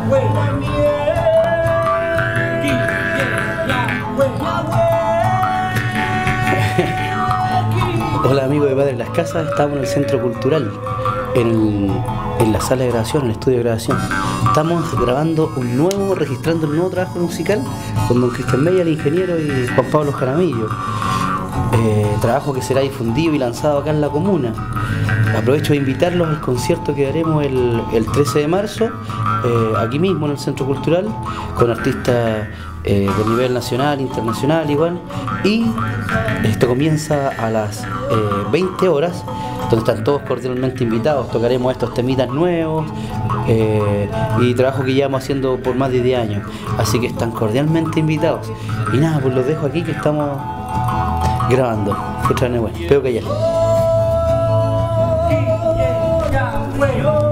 Hola amigos de Padre Las Casas, estamos en el Centro Cultural, en la sala de grabación, en el estudio de grabación. Estamos registrando un nuevo trabajo musical con don Cristian Mella, el ingeniero, y Juan Pablo Jaramillo. Trabajo que será difundido y lanzado acá en la comuna. Aprovecho de invitarlos al concierto que haremos el 13 de marzo, aquí mismo en el Centro Cultural, con artistas de nivel nacional, internacional igual, y esto comienza a las 20 horas, donde están todos cordialmente invitados. Tocaremos estos temitas nuevos y trabajo que llevamos haciendo por más de 10 años, así que están cordialmente invitados. Y nada, pues los dejo aquí que estamos grabando. Bueno, espero que haya.